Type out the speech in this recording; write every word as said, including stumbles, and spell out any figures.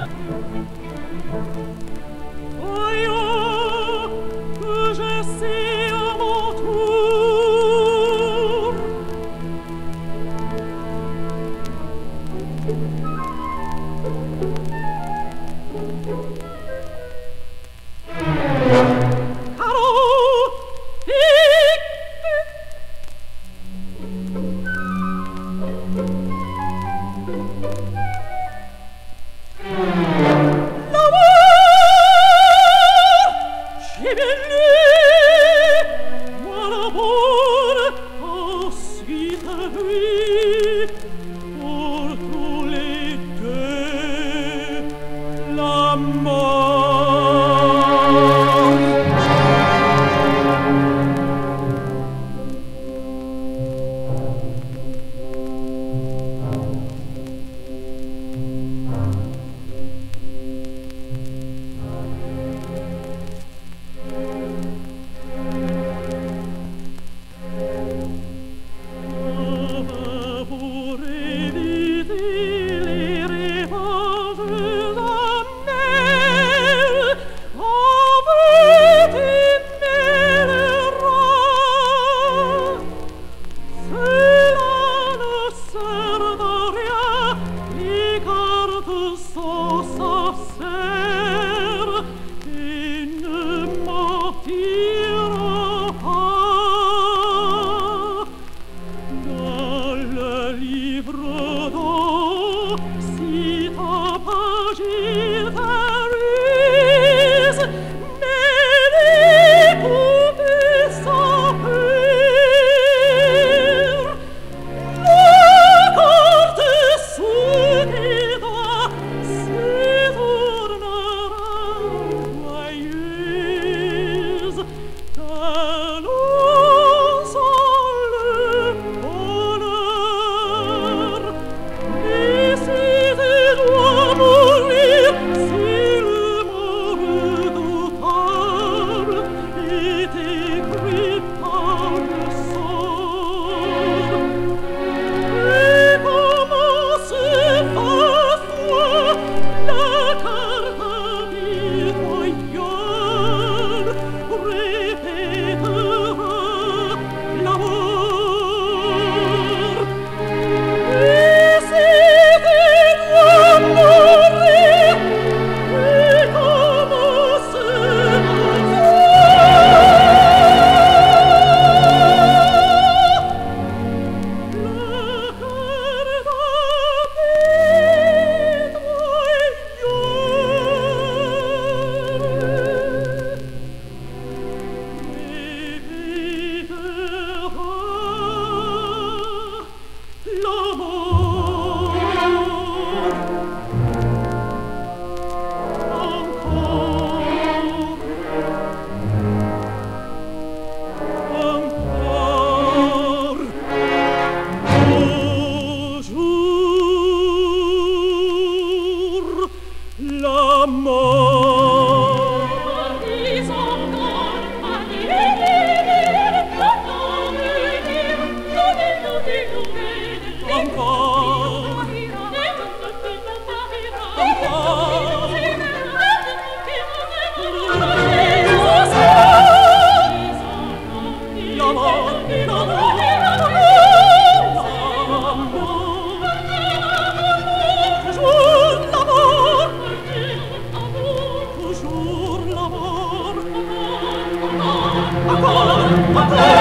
Voyons que j'essaie à mon tour. Carreau, pique. J'ai bien lu, moi l'amour, ensuite lui, pour tous les deux, la mort. Pour éviter les revanches amères, avait aimé le roi. Cela ne sert à rien, les cartes sont sincères et ne mentiront pas. Dans le livre d'eau, si ta page il t'arruse, mais l'écoutez sans peur. La carte sous tes doigts se tournera joyeuse. T'annonçant le bonheur. Et si tu dois mourir, si le mot redoutable est écrit par le sort, et commence par toi la carte impitoyable, répétera l'amour. Et si tu dois mourir, et commence par la mort. Ils encore à dire, encore, encore. L'amour, l'amour, toujours l'amour, toujours l'amour, encore, encore.